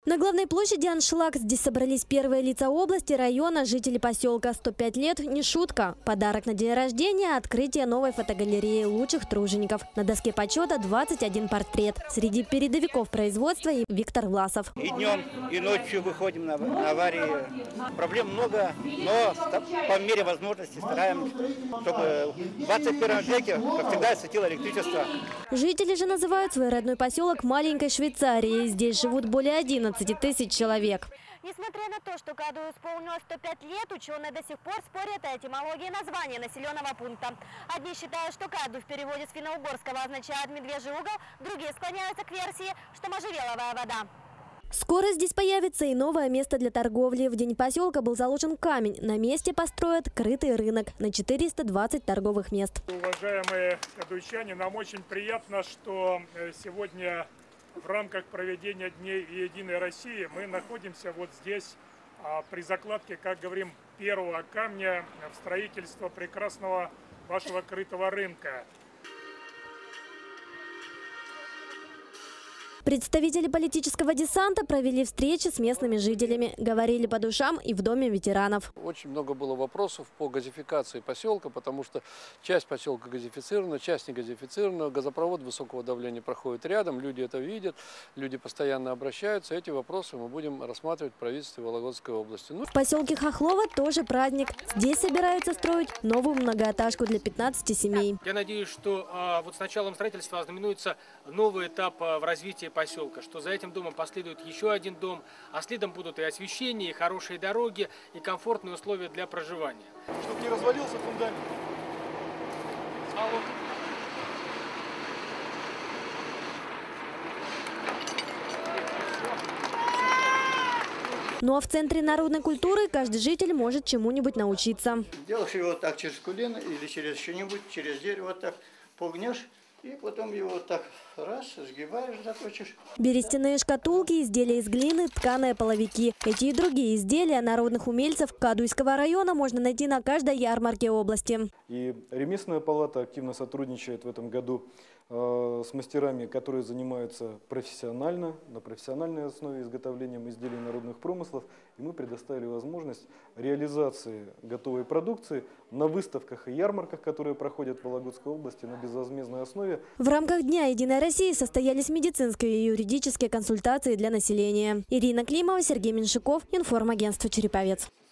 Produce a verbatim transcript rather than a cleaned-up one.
На главной площади аншлаг. Здесь собрались первые лица области, района, жители поселка. сто пять лет – не шутка. Подарок на день рождения – открытие новой фотогалереи лучших тружеников. На доске почета двадцать один портрет. Среди передовиков производства и Виктор Власов. И днем, и ночью выходим на, на аварии. Проблем много, но по мере возможности стараемся, чтобы в двадцать первом веке, как всегда, светило электричество. Жители же называют свой родной поселок маленькой Швейцарией. Здесь живут более одиннадцати тысяч человек. Несмотря на то, что Каду исполнилось сто пять лет, ученые до сих пор спорят о этимологии названия населенного пункта. Одни считают, что Каду в переводе с финно-угорского означает «медвежий угол», другие склоняются к версии, что можжевеловая вода. Скоро здесь появится и новое место для торговли. В день поселка был заложен камень. На месте построят крытый рынок на четыреста двадцать торговых мест. Уважаемые кадуйчане, нам очень приятно, что сегодня в рамках проведения Дней Единой России мы находимся вот здесь при закладке, как говорим, первого камня в строительство прекрасного вашего крытого рынка. Представители политического десанта провели встречи с местными жителями. Говорили по душам и в доме ветеранов. Очень много было вопросов по газификации поселка, потому что часть поселка газифицирована, часть не газифицирована. Газопровод высокого давления проходит рядом, люди это видят, люди постоянно обращаются. Эти вопросы мы будем рассматривать в правительстве Вологодской области. Ну... В поселке Хохлово тоже праздник. Здесь собираются строить новую многоэтажку для пятнадцати семей. Я надеюсь, что а, вот с началом строительства ознаменуется новый этап а, в развитии поселка, что за этим домом последует еще один дом, а следом будут и освещение, и хорошие дороги, и комфортные условия для проживания. Чтобы не развалился фундамент. Ну а в Центре народной культуры каждый житель может чему-нибудь научиться. Делаешь его вот так через колено или через что-нибудь, через дерево вот так погнешь. И потом его вот так раз, сгибаешь, заточишь. Берестяные шкатулки, изделия из глины, тканые половики. Эти и другие изделия народных умельцев Кадуйского района можно найти на каждой ярмарке области. И ремесленная палата активно сотрудничает в этом году э, с мастерами, которые занимаются профессионально, на профессиональной основе изготовлением изделий народных промыслов. И мы предоставили возможность реализации готовой продукции на выставках и ярмарках, которые проходят в Вологодской области на безвозмездной основе. В рамках Дня Единой России состоялись медицинские и юридические консультации для населения. Ирина Климова, Сергей Меньшиков, Информагентство «Череповец».